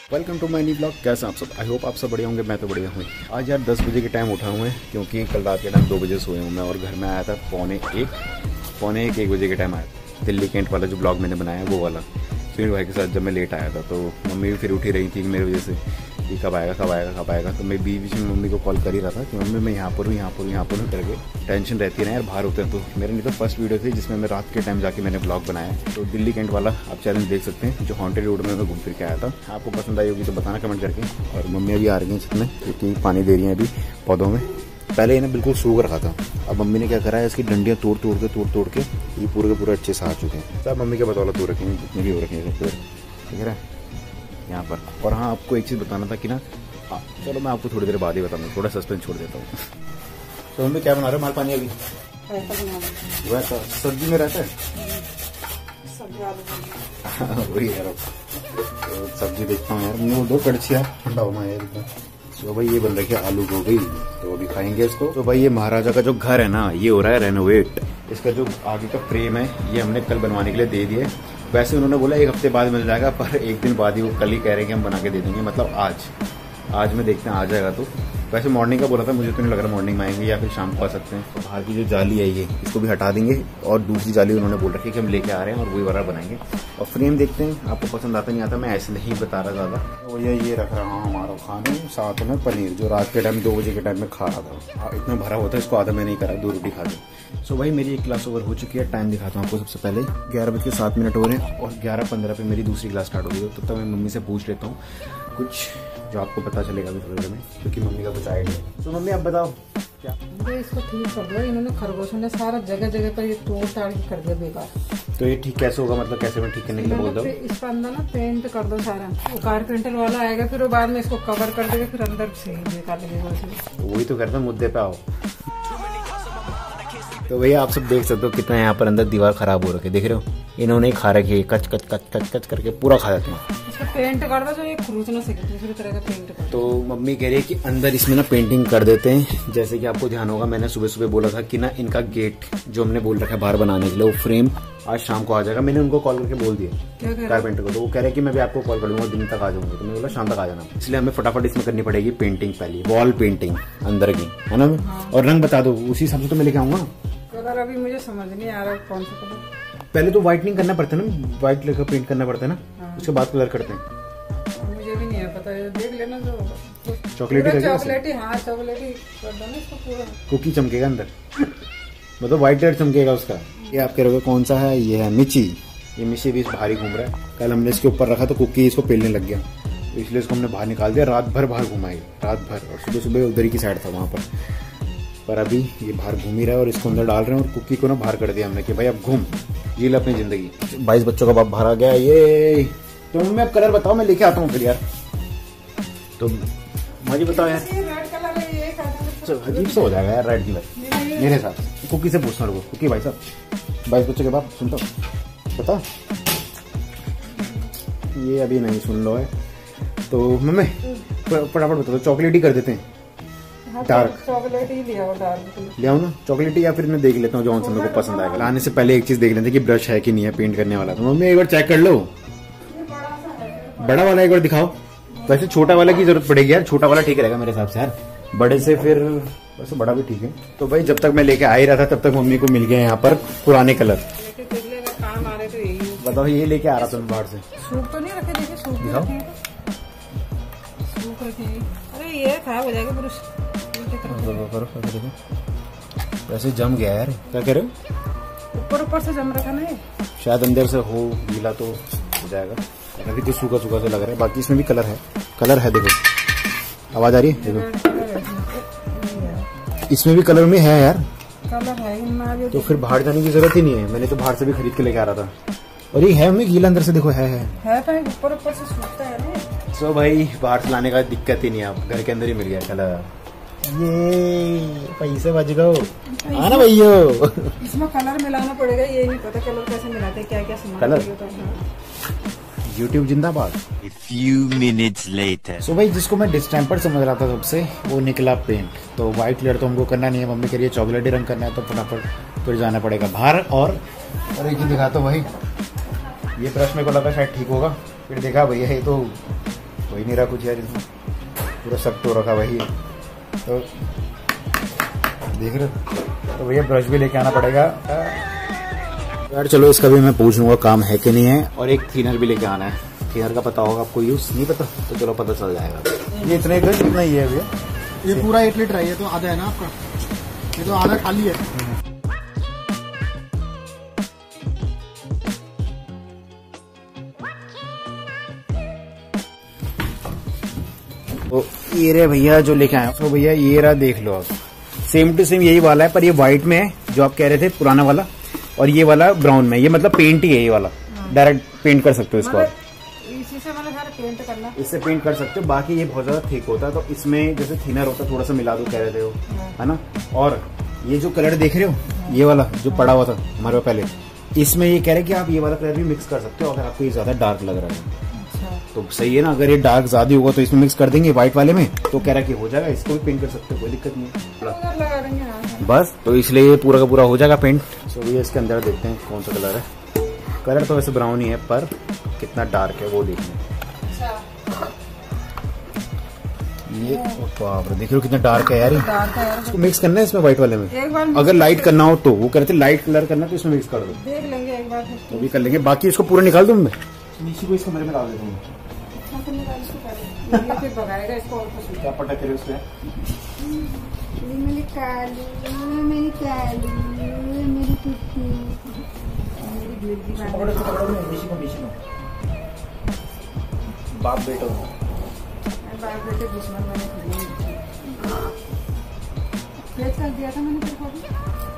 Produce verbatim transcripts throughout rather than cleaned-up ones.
Welcome to my new blog. कैसे आप सब? आई होप आप सब बढ़िया होंगे। मैं तो बढ़िया हूँ। आज यार दस बजे के टाइम उठा हूँ मैं, क्योंकि कल रात के टाइम दो बजे सोए हूँ मैं और घर में आया था पौने एक पौने एक एक बजे के टाइम आया। दिल्ली कैंट वाला जो ब्लॉग मैंने बनाया वो वाला सुनील भाई के साथ जब मैं लेट आया था, तो मम्मी भी फिर उठी रही थी मेरी वजह से कि कब आएगा कब आएगा कब आएगा। तो मैं बीच बीच में मम्मी को कॉल कर ही रहा था कि मम्मी मैं यहाँ पर हूँ यहाँ पर हूँ यहाँ पर हूँ करके। टेंशन रहती है ना यार, बाहर होते हैं। तो मेरे लिए तो फर्स्ट वीडियो थी जिसमें मैं रात के टाइम जाके मैंने ब्लॉग बनाया। तो दिल्ली कैंट वाला आप चैलेंज देख सकते हैं, जो हॉन्टेड रोड में मैं घूम फिर के आया था। आपको पसंद आई होगी तो बताना कमेंट करके। और मम्मी अभी आ रही है छत में, क्योंकि पानी दे रही है अभी पौधों में। पहले इन्हें बिल्कुल सूख रखा था, अब मम्मी ने क्या करा है, इसकी डंडियाँ तोड़ तोड़ के तोड़ तोड़ के ये पूरे के पूरे अच्छे से आ चुके हैं। सब मम्मी के बतौला तोड़ रखेंगे जितने भी हो रखे हैं दिख रहा है यहाँ पर। और हाँ, आपको एक चीज़ बताना था कि ना, हाँ चलो मैं आपको थोड़ी देर बाद ही बताऊंगा, थोड़ा सस्पेंस छोड़ देता हूँ। तो मम्मी क्या बना रहे हो? माल पानी अभी वैसा सब्जी में रहता है वही यार। तो सब्जी देखता हूँ यार, मैं दो कड़छियाँ ठंडा होना यार। तो भाई ये बन रही है आलू गोभी, तो अभी खाएंगे इसको। तो भाई ये महाराजा का जो घर है ना, ये हो रहा है रेनोवेट। इसका जो आगे का फ्रेम है ये हमने कल बनवाने के लिए दे दिए। वैसे उन्होंने बोला एक हफ्ते बाद मिल जाएगा, पर एक दिन बाद ही वो कल ही कह रहे हैं कि हम बना के दे देंगे, मतलब आज आज में देखते हैं आ जाएगा। तो वैसे मॉर्निंग का बोला था, मुझे तो नहीं लग रहा मॉर्निंग में आएंगे या फिर शाम को आ सकते हैं। तो बाहर की जो जाली है ये इसको भी हटा देंगे, और दूसरी जाली उन्होंने बोल रखी है कि हम लेके आ रहे हैं और वही वाला बनाएंगे। और फ्रेम देखते हैं, आपको पसंद आता नहीं आता, मैं ऐसे नहीं बता रहा ज़्यादा। तो ये ये रख रहा हूँ हमारा खाने, साथ में पनीर जो रात के टाइम दो बजे के टाइम में खा रहा था। इतना भरा होता है इसको आधा में नहीं करा, दो रोटी खा दी। सो भाई मेरी एक क्लास ओवर हो चुकी है। टाइम दिखाता हूँ आपको। सबसे पहले ग्यारह बज के सात मिनट हो रहे हैं और ग्यारह पंद्रह पे मेरी दूसरी क्लास स्टार्ट हो गई। तो तब तक मैं मम्मी से पूछ लेता हूँ कुछ जो आपको पता चलेगा अभी थोड़ी देर में, क्योंकि मम्मी का कुछ आइडिया। तो मम्मी आप बताओ क्या? इसको ठीक कर दो। इन्होंने खरगोशों ने सारा जगह जगह पर ये तोड़ ताड़ के कर दिया बेकार। तो ये ठीक कैसे होगा? मतलब कैसे मैं ठीक करने के लिए बोल दो? इस पर अंदर ना पेंट कर दो सारा। वो कारपेंटर वाला आएगा, फिर वो बाद में इसको कवर कर देगा, फिर अंदर से बेकार लगेगा। वही तो करता, मुद्दे पे आओ। तो भैया आप सब देख सकते हो कितना यहाँ पर अंदर दीवार खराब हो रखी है, देख रहे हो? इन्होंने खा रखी है, कच कच कच कच कच करके पूरा खा जाते हैं। इसका पेंट कर दो जो ये खरूच ना सके, दूसरी तरह का पेंट कर। तो मम्मी कह रही है कि अंदर इसमें ना पेंटिंग कर देते हैं। जैसे कि आपको ध्यान होगा, मैंने सुबह सुबह बोला था कि ना इनका गेट जो हमने बोल रखा है बाहर बनाने के लिए, वो फ्रेम आज शाम को आ जाएगा। मैंने उनको कॉल करके बोल दिया कारपेंटर को, तो वो कह रहे हैं कि मैं भी आपको कॉल कर लूंगा, दिन तक आ जाऊंगा। तो मैंने बोला शाम तक आ जाना। इसलिए हमें फटाफट इसमें करनी पड़ेगी पेंटिंग, पहले वॉल पेंटिंग अंदर की, है ना? हाँ। और रंग बता दो, उसी हिसाब से तो मैं लेके आऊंगा। कलर अभी मुझे समझ नहीं आ रहा कौन सा कलर। पहले तो व्हाइटनिंग करना पड़ता है ना, व्हाइट लेकर पेंट करना पड़ता है ना। हाँ। उसके बाद कलर करते हैं। मुझे भी नहीं है पता, देख लेना। जो चॉकलेटी चॉकलेटी, हाँ चॉकलेटी कर दो ना इसको पूरा। कुकी चमकेगा अंदर, मतलब व्हाइट कलर चमकेगा उसका। ये आप कह रहे हो कौन सा है? ये है मिची। ये मिची भी भारी घूम रहा है। कल हमने इसके ऊपर रखा तो कुकी इसको पेलने लग गया, तो इसलिए इसको हमने बाहर निकाल दिया। रात भर बाहर घुमाई, रात भर। और सुबह सुबह उधर की साइड था वहां पर, पर अभी ये बाहर घूम ही रहा है और इसको अंदर डाल रहे हैं। और कुकी को ना बाहर कर दिया हमने कि भाई अब घूम, जी ले अपनी जिंदगी। बाईस बच्चों का बाप बाहर आ गया ये। तो मम्मी अब कलर बताओ, मैं लेके आता हूँ फिर यार। तो मुझे बताओ यार, अजीब सा हो जाएगा यार रेड कलर मेरे साथ। कुकी से पूछना रुको, कुकी भाई साहब, बाईस बच्चों के बाप सुनता हूँ, बता। ये अभी नहीं सुन लो है। तो मम्मी फटाफट बता दो, चॉकलेट ही कर देते हैं। डार्क चॉकलेट ही ले आओ, डार्क ले आओ ना चॉकलेट, या फिर मैं देख लेता हूँ जो मेरे को पसंद आएगा। लाने से पहले एक चीज देख लेते हैं कि ब्रश है कि नहीं है पेंट करने वाला। तो मम्मी एक बार चेक कर लो, बड़ा वाला एक बार दिखाओ। वैसे छोटा वाला की जरूरत पड़ेगी यार, छोटा वाला ठीक रहेगा मेरे हिसाब से यार, बड़े से फिर वैसे बड़ा भी ठीक है। तो भाई जब तक मैं लेके आ ही रहा था तब तक मम्मी को मिल गए यहाँ पर पुराने कलर। काम आ रहे तो यही बताओ, ये लेके आ रहा था बाहर से। सूप तो नहीं रखे? देखिए सूप दिखाओ, सूप रखे। अरे ये खराब हो जाएगा ब्रश। वैसे जम गया यार, क्या कह रहे हो? ऊपर ऊपर से जम रखा ना, शायद अंदर से हो गीला तो हो जाएगा। अभी तो सूखा सूखा से लग रहा है। बाकी इसमें भी कलर है, कलर है देखो, आवाज आ रही है देखो, इसमें भी कलर में है यार, कलर है। तो फिर बाहर जाने की जरूरत ही नहीं है, मैंने तो बाहर से भी खरीद के लेके आ रहा था। और ये है हमें गीला अंदर से देखो, है है है तो ऊपर ऊपर से सूखता है ना। सो भाई बाहर से लाने का दिक्कत ही नहीं है, आप घर के अंदर ही मिल गया कलर। ये पैसे बच गए आना भैया। इसमें कलर मिलाना पड़ेगा, ये नहीं पता कलर कैसे मिलाते हैं, क्या क्या सामान कलर। YouTube जिंदाबाद। A few minutes later. So so भाई जिसको मैं डिस्टेम्पर समझ रहा था सबसे, वो निकला पेंट। तो व्हाइट कलर तो हमको करना नहीं है, मम्मी कह रही है चॉकलेटी रंग करना है, तो फटाफट फिर जाना पड़ेगा बाहर। और और एक ही दिखाता हूँ भाई, ये ब्रश मेरे को लगा शायद ठीक होगा, फिर देखा भैया ये तो हो ही नहीं रहा कुछ यार, इसमें पूरा सख्त हो रखा वही। तो देख रहे हो, तो भैया ब्रश भी लेके आना पड़ेगा यार। चलो इसका भी मैं पूछ लूंगा काम है कि नहीं है, और एक थिनर भी लेके आना है। थिनर का पता होगा आपको, यूज नहीं पता तो चलो पता चल जाएगा। ये इतने का कितना ही है भैया? ये पूरा एक लीटर है, ये तो आधा है ना आपका, ये तो आधा खाली है। तो ये रे भैया जो लेके आया, तो भैया ये रहा, देख लो आप, सेम टू सेम यही वाला है, पर ये व्हाइट में है जो आप कह रहे थे पुराना वाला, और ये वाला ब्राउन में। ये मतलब पेंट ही है, ये वाला डायरेक्ट पेंट कर सकते हो इसको, इसी से मैंने सारा पेंट करना, इससे पेंट कर सकते हो। बाकी ये बहुत ज्यादा थिक होता है, तो इसमें जैसे थिनर होता है थोड़ा सा मिला दो, कह रहे हो है ना। और ये जो कलर देख रहे हो, ये वाला जो पड़ा हुआ था हमारे पहले, इसमें ये कह रहे कि आप ये वाला कलर भी मिक्स कर सकते हो अगर आपको ये ज्यादा डार्क लग रहा है तो। सही है ना, अगर ये डार्क ज्यादा होगा तो इसमें मिक्स कर देंगे व्हाइट वाले में, तो कह रहा कि हो जाएगा, इसको भी पेंट कर सकते हो, कोई दिक्कत नहीं है बस। तो इसलिए ये पूरा का पूरा हो जाएगा पेंट। सो भैया इसके अंदर देखते हैं कौन सा कलर है। कलर तो वैसे ब्राउन ही है, पर कितना डार्क है वो देखना। ये बाप रे, देख रहे हो कितना डार्क है यार, इसको मिक्स करना है इसमें व्हाइट वाले में। एक बार अगर लाइट करना हो तो वो कहते लाइट कलर करना तो इसमें मिक्स कर दो, देख लेंगे एक बार, तो भी कर लेंगे। बाकी इसको पूरा निकाल दूं मैं, नीचे को इसको मेरे में डाल देता हूँ। फिर भगाएगा इसको और कुछ क्या पटक करे उसमें, मेरी कालू, मेरी कालू, मेरी कुक्कू, मेरी बेटी, बाप बेटो बाप बेटे दुश्मन बने फेस कर दिया था मैंने तेरे को भी,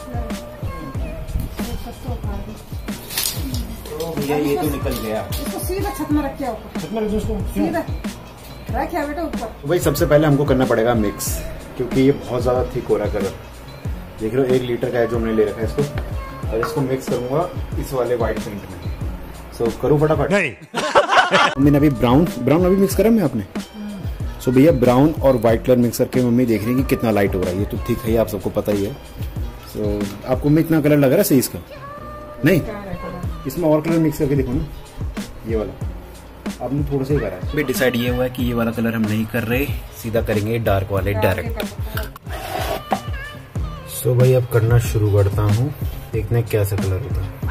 सब तो उखाड़ दी। तो भैया ये तो निकल गया, इसको सीधा छत में रखिए ऊपर, छत में रख दो इसको, सीधा रखिए बेटा ऊपर। भाई सबसे पहले हमको करना पड़ेगा मिक्स, क्योंकि ये बहुत ज्यादा थिक हो रहा है कलर। देख रहे हो एक लीटर का है जो हमने ले रखा है इसको, और इसको मिक्स करूंगा इस वाले व्हाइट पेंट में। सो so, करूँ फटाफट। मम्मी ने अभी ब्राउन ब्राउन अभी मिक्स करा मैं आपने। सो so, भैया ब्राउन और व्हाइट कलर मिक्स करके मम्मी देख रही है कि कितना लाइट हो रहा है। ये तो ठीक है, आप सबको पता ही है। सो so, आपको में इतना कलर लग रहा है सही इसका? नहीं, इसमें और कलर मिक्स करके देखो ना, ये वाला आपने थोड़ा सा ही करा है। अभी डिसाइड ये हुआ है कि ये वाला कलर हम नहीं कर रहे, सीधा करेंगे डार्क वाले डायरेक्ट। सो so, भाई अब करना शुरू करता हूँ, देखते हैं कैसा कलर होता है।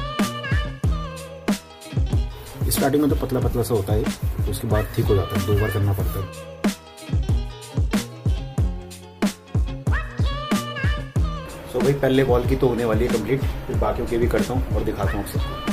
स्टार्टिंग में तो पतला पतला सा होता है, तो उसके बाद ठीक हो जाता है, दो बार करना पड़ता है। सो so, भाई पहले वॉल की तो होने वाली है कंप्लीट, फिर बाकियों के भी करता हूँ और दिखाता हूँ आप सबको।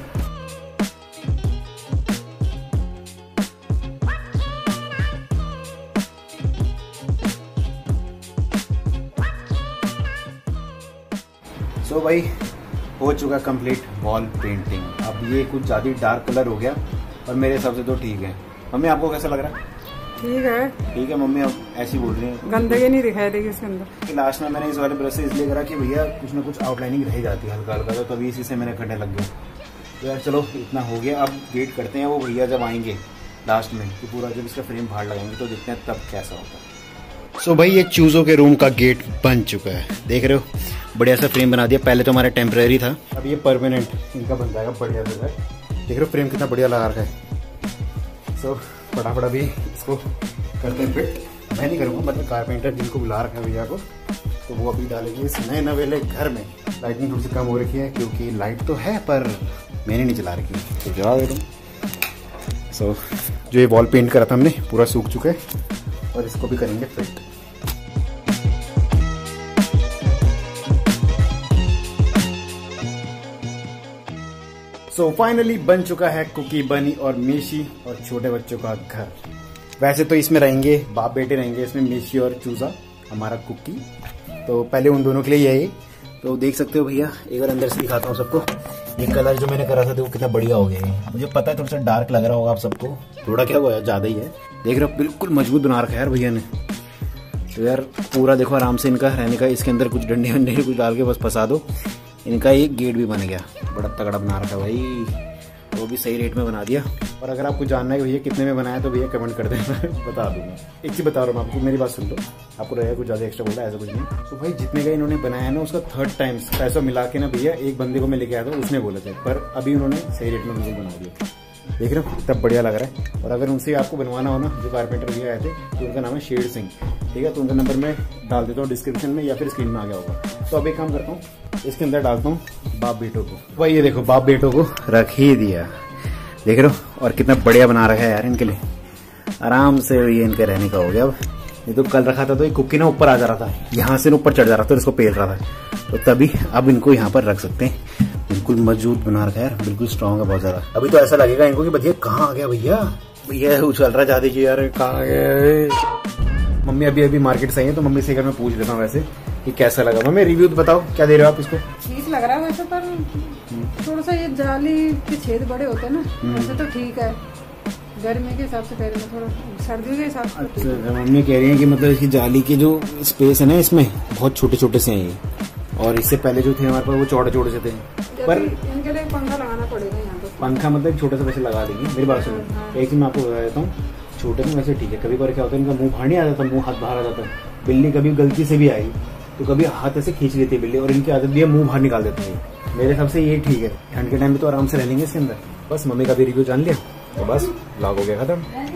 सो so, भाई हो चुका कंप्लीट वॉल पेंटिंग। अब ये कुछ ज्यादा डार्क कलर हो गया, और मेरे हिसाब से तो ठीक है। मम्मी आपको कैसा लग रहा है? ठीक है, ठीक है मम्मी, अब ऐसी बोल रही है, गंदगी नहीं दिखाई देगी इसके अंदर। लास्ट में मैंने इस वाले ब्रश से इसलिए करा कि भैया कुछ ना कुछ आउटलाइनिंग रह जाती है हल्का हल्का, तो तभी इसी से मैंने करने लग गया। तो यार चलो इतना हो गया, अब वेट करते हैं वो भैया जब आएंगे लास्ट में, तो पूरा जब इसका फ्रेम बाहर लगाएंगे तो देखते हैं तब कैसा होता है। सो so भाई ये चूजों के रूम का गेट बन चुका है, देख रहे हो, बढ़िया सा फ्रेम बना दिया। पहले तो हमारा टेम्परेरी था, अब ये परमानेंट इनका बन जाएगा बढ़िया से। देख रहे हो फ्रेम कितना बढ़िया लगा रखा है। सो so, फटाफट अभी इसको करते हैं फिट। मैं नहीं करूँगा, मतलब कारपेंटर जिनको बुला रखा है भैया को, तो वो अभी डालेंगे इस नए नवेले घर में। लाइटिंग थोड़ी सी कम हो रखी है, क्योंकि लाइट तो है पर मैंने नहीं चला रखी, तो जला दे दूँ। सो जो ये वॉल पेंट करा था हमने पूरा सूख चुका है, और इसको भी करेंगे फिट। सो so, फाइनली बन चुका है कुकी, बनी और मीशी और छोटे बच्चों का घर। वैसे तो इसमें रहेंगे बाप बेटे रहेंगे, इसमें मीशी और चूजा हमारा कुकी। तो पहले उन दोनों के लिए यही, तो देख सकते हो भैया, एक बार अंदर से दिखाता हूँ सबको। ये कलर जो मैंने करा था वो कितना बढ़िया हो गया है। मुझे पता है थोड़ा सा डार्क लग रहा होगा आप सबको, थोड़ा क्या हुआ ज्यादा ही है। देख रहे हो बिल्कुल मजबूत बना रखा है यार भैया ने। तो यार पूरा देखो आराम से इनका रहने का, इसके अंदर कुछ डंडे वंडे कुछ डाल के बस फंसा दो। इनका एक गेट भी बन गया, बड़ा तगड़ा बना रखा है भाई, वो भी सही रेट में बना दिया। और अगर आपको जानना है भैया कितने में बनाया तो भैया कमेंट कर देना, बता दूंगा। एक चीज बता रहा हूँ आपको, मेरी बात सुन लो, आपको रहेगा कुछ ज्यादा एक्स्ट्रा बोला, ऐसा कुछ नहीं। तो भाई जितने का इन्होंने बनाया ना, उसका थर्ड टाइम पैसा मिला के ना भैया, एक बंदे को मैं लेके आया था, उसने बोला था, पर अभी उन्होंने सही रेट में मुझे बना दिया। देख रहे हो तब बढ़िया लग रहा है। और अगर उनसे आपको बनवाना हो ना, जो कारपेंटर भैया आए थे, तो उनका नाम है शेर सिंह, ठीक है। तो उनका नंबर मैं डाल देता हूँ डिस्क्रिप्शन में या फिर स्क्रीन में आ गया होगा। तो अब एक काम करता हूँ, इसके अंदर डालता हूँ बाप बेटों को। भाई ये देखो बाप बेटों को रख ही दिया, देख रहे हो। और कितना बढ़िया बना रखा है यार इनके लिए, आराम से ये इनके रहने का हो गया। अब ये तो कल रखा था तो ये कुक्की ना ऊपर आ जा रहा था, यहाँ से ऊपर चढ़ जा रहा था और इसको पेल रहा था, तो तभी अब इनको यहाँ पर रख सकते हैं। बिल्कुल मजबूत बना रखा है यार, बिल्कुल स्ट्रॉन्ग है बहुत ज्यादा। अभी तो ऐसा लगेगा इनको कि भैया कहाँ आ गया भैया, भैया उछल रहा जा दीजिए यार, कहाँ आ गया। मम्मी अभी अभी मार्केट से आई है, तो मम्मी से अगर मैं पूछ लेता हूँ वैसे कि कैसा लगा। मम्मी रिव्यू तो बताओ, क्या दे रहे हो आप इसको? ठीक लग रहा है वैसे, पर थोड़ा सा ये जाली के छेद बड़े होते हैं ना, वैसे तो ठीक है। गर्मी के हिसाब से कह रहे हैं, थोड़ा सर्दियों के हिसाब से। अच्छा, मम्मी कह रही है कि मतलब इसकी जाली के जो स्पेस है ना इसमें बहुत छोटे छोटे से हैं ये, और इससे पहले जो थे हमारे पास वो चौड़े चौड़े से थे। पर इनके लिए पंखा लगाना पड़ेगा यहाँ पे। पंखा मतलब छोटा सा वैसे लगा देंगे। मेरी बात सुनो, एक चीज मैं आपको बता देता हूँ, छोटे में वैसे ठीक है। कभी बार क्या होता है इनका मुंह बाहर नहीं आ जाता, मुंह हाथ बाहर आ जाता है। बिल्ली कभी गलती से भी आई तो कभी हाथ ऐसे खींच लेती है बिल्ली, और इनकी आदत भी है मुंह बाहर निकाल देती है। मेरे हिसाब से ये ठीक है, ठंड के टाइम में तो आराम से रह लेंगे इसके अंदर। बस मम्मी का भी रिव्यू जान लिया तो बस व्लॉग हो गया खत्म।